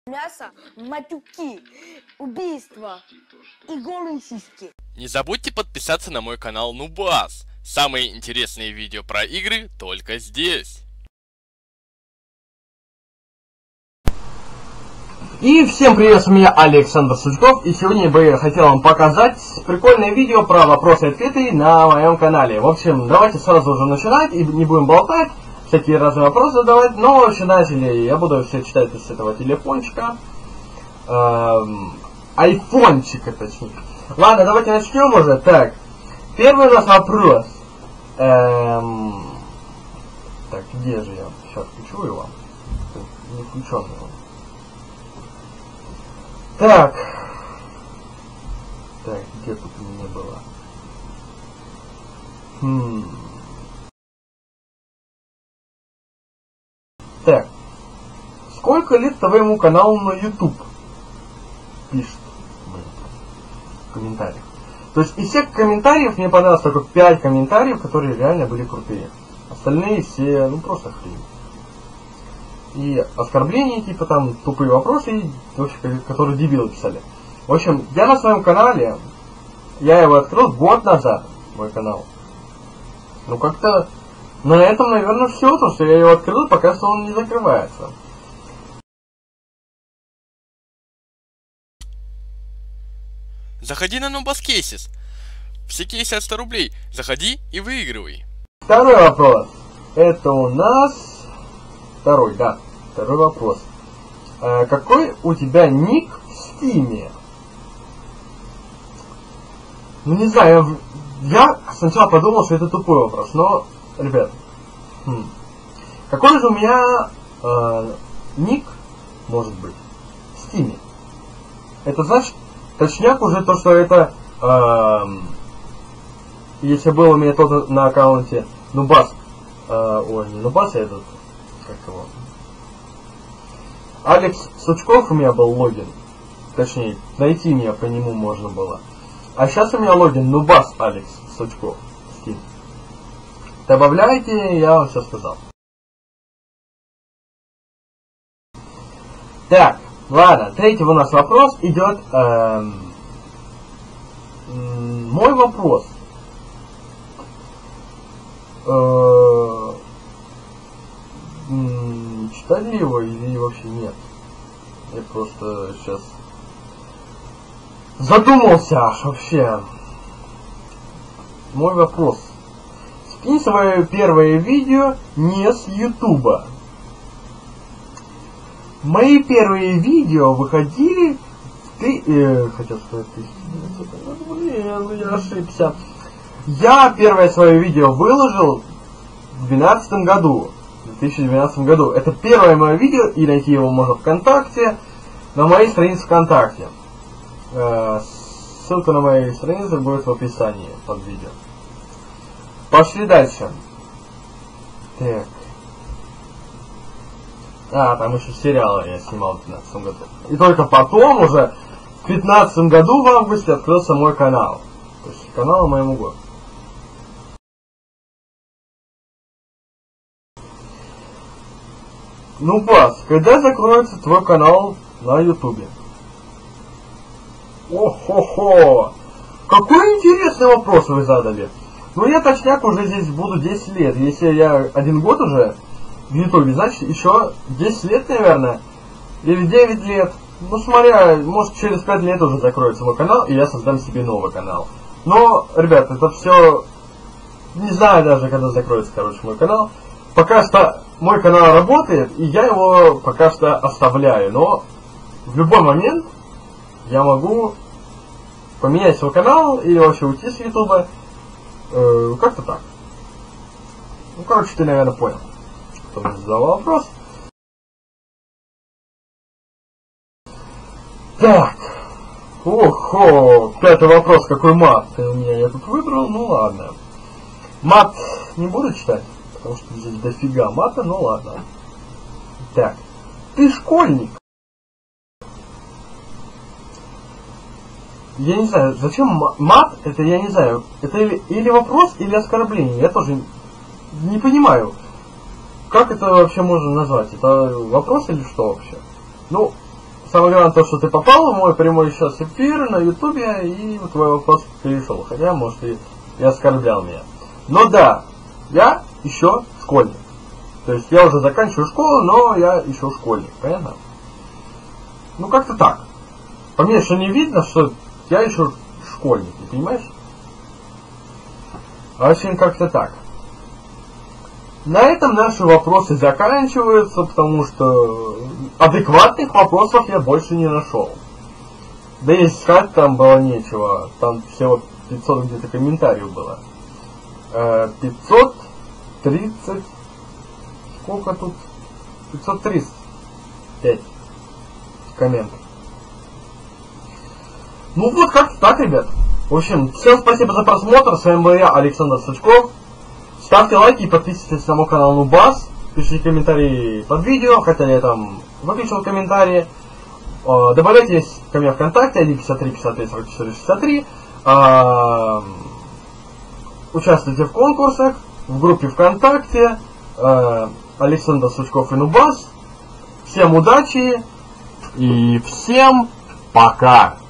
Мясо, матюки, убийства и голые сиськи. Не забудьте подписаться на мой канал Нубас. Самые интересные видео про игры только здесь. И всем привет, у меня Александр Сучков, и сегодня я хотел вам показать прикольное видео про вопросы и ответы на моем канале. В общем, давайте сразу уже начинать, и не будем болтать, всякие разные вопросы задавать, но начинатели, я буду все читать с этого телефончика, айфончика точнее. Ладно, давайте начнем уже. Так, первый у нас вопрос. Так, где же я? Сейчас включу его. Не включен его. Так, где тут у меня было? Так, сколько лет твоему каналу на YouTube? Пишет в комментариях. То есть из всех комментариев мне понравилось только 5 комментариев, которые реально были крутые. Остальные все, ну просто хрень. И оскорбления, типа там тупые вопросы, которые дебилы писали. В общем, я на своем канале, я его открыл год назад, мой канал. Ну как-то на этом, наверное, все, то, что я его открыл, пока что он не закрывается. Заходи на Нубас Кейсис. Все кейсы от 100 рублей. Заходи и выигрывай. Второй вопрос. Это у нас... Второй вопрос. Какой у тебя ник в Стиме? Ну не знаю, я сначала подумал, что это тупой вопрос, но, ребят, какой же у меня ник может быть в Стиме? Это значит, точняк уже то, что это, если был у меня тот на аккаунте Нубас, ой, не Нубас, а этот, как его, Алекс Сучков у меня был логин, точнее, найти меня по нему можно было. А сейчас у меня логин Нубас Алекс Сучков. Steam. Добавляйте, я вам все сказал. Так, ладно, третий у нас вопрос идет. Мой вопрос. Читали его или вообще нет? Я просто сейчас задумался аж вообще. Мой вопрос. Скинь свое первое видео не с Ютуба. Мои первые видео выходили хотел сказать блин, я ошибся. Я первое свое видео выложил в 2012 году. В 2012 году. Это первое мое видео, и найти его можно ВКонтакте, на моей странице ВКонтакте. Ссылка на моей странице будет в описании под видео. Пошли дальше. Так. Там еще сериалы я снимал в 2015 году. И только потом уже в 2015 году в августе открылся мой канал. То есть канал моему году. Ну, Бас, когда закроется твой канал на Ютубе? О-хо-хо! Какой интересный вопрос вы задали. Ну, я точняк уже здесь буду 10 лет. Если я 1 год уже в Ютубе, значит, еще 10 лет, наверное. Или 9 лет. Ну, смотря, может, через 5 лет уже закроется мой канал, и я создам себе новый канал. Но, ребят, это все... Не знаю даже, когда закроется, короче, мой канал. Пока что мой канал работает, и я его пока что оставляю. Но в любой момент я могу поменять свой канал или вообще уйти с Ютуба. Как-то так. Ну, короче, ты, наверное, понял, кто мне задал вопрос. Так. Охо, 5-й вопрос, какой мат у меня я тут выбрал, ну ладно. Мат не буду читать, потому что здесь дофига мата, ну ладно. Так. Ты школьник. Я не знаю, зачем мат, это я не знаю, это или вопрос, или оскорбление, я тоже не понимаю, как это вообще можно назвать, это вопрос или что вообще? Ну, самое главное то, что ты попал в мой прямой сейчас эфир на ютубе, и твой вопрос перешел. Хотя, может, и оскорблял меня. Но да, я еще школьник. То есть я уже заканчиваю школу, но я еще школьник, понятно? Ну как-то так. По мне еще не видно, что я еще школьник, ты понимаешь? В общем, как-то так. На этом наши вопросы заканчиваются, потому что адекватных вопросов я больше не нашел. Да и искать там было нечего. Там всего 500 где-то комментариев было. 530... Сколько тут? 535 комментов. Ну вот как-то так, ребят. В общем, всем спасибо за просмотр. С вами был я, Александр Сачков. Ставьте лайки и подписывайтесь на мой канал Нубас. Пишите комментарии под видео, хотя я там выключил комментарии. Добавляйтесь ко мне ВКонтакте, 153 53 44 63. Участвуйте в конкурсах, в группе ВКонтакте. Александр Сачков и Нубас. Всем удачи и всем пока!